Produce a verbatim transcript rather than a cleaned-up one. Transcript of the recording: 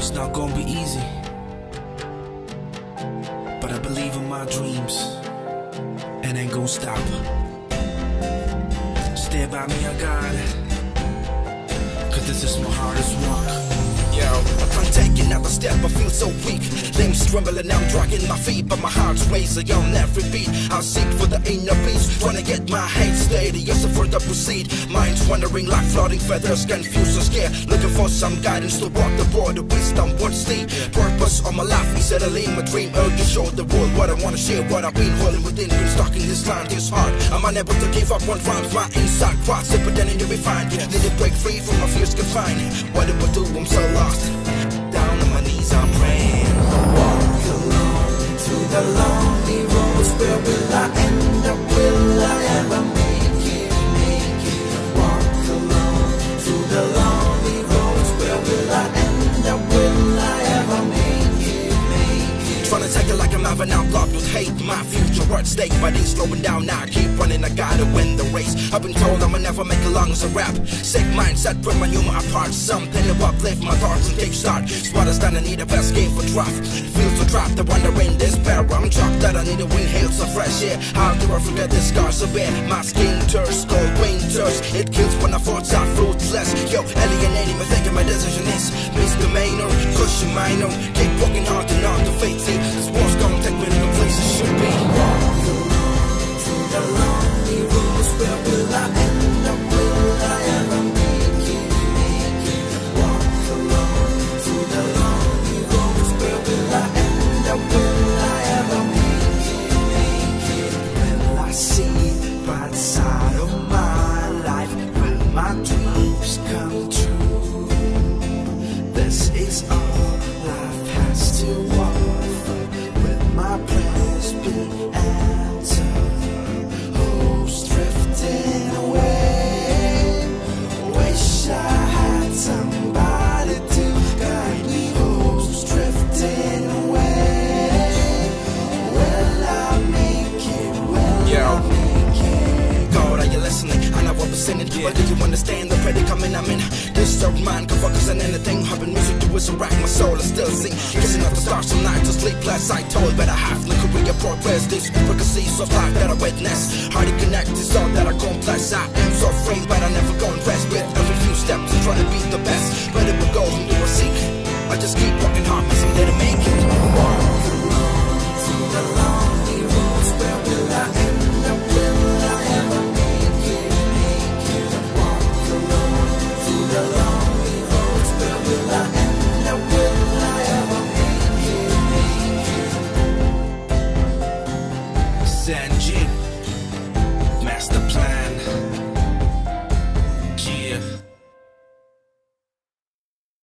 It's not gonna be easy, but I believe in my dreams and ain't gonna stop. Stand by me, I got it, cause this is my hardest work. Yo, I can't take another step, I feel so weak. Limbs trembling, I'm dragging my feet, but my heart's racing on every beat. I'll seek for the inner peace, trying to get my head steady as I further proceed. Mind's wandering like floating feathers, confused and scared, looking for some guidance to walk the border. Wisdom, what's the purpose of my life? Settling my dream, urge to show the world what I wanna share, what I've been holding within. Been stuck in this line, this hard. I'm unable to give up on rhymes, my inside cross it, but then you'll be fine. Need to break free from my fears confined. What do I do? I'm so lost. Down on my knees, I'm praying. Walk alone through the lonely roads. Where will I end up? Will I ever make it? Make it? Walk alone through the lonely roads. Where will I end up? Will I ever make it? Make it? Trying to take it like I'm having outlaw with hate. My future at stake, but it's slowing down now. I keep running, I gotta win the race. I've been told I'ma never make it long as a rap. Sick mindset, put my humor apart. Something to uplift my thoughts and kickstart. Spot us down, I need a best game for draft. Feel so trapped, I wonder in despair. I'm shocked that I need to inhale some fresh air. How do I forget the scars of bear? My skin turns, cold winters. It kills when I thoughts are fruitless. Yo, alienating me, thinking my decision is misdemeanor, cushion minor. Keep working hard and not to fate. See, this war's gonna take me to the place it should be. Walk alone through the lonely roads. Where will I end up? Will I ever make it? Make it? Walk alone through the lonely roads. Where will I end up? Will I ever make it? Make it? Will I see bright side of my life? Will my dreams come true? This is all life has to offer. Will my prayers be answered? Who's drifting away? Wish I had somebody to guide me. Who's drifting away? Will I make it? Will Yo. I make it? God, are you listening? I know what we're singing, but do you understand the predicament I'm in? This old mind can focus on anything. Having music to whistle rack, my soul is still sing. Kissing up the stars some nights to sleep less. I told, but I have no career progress. These intricacies of life that I witness, hard to connect is all that I complex. I am so afraid, but I never go and rest. With every few steps, I'm trying to be the best. Where do we go? Whom do I seek? I just keep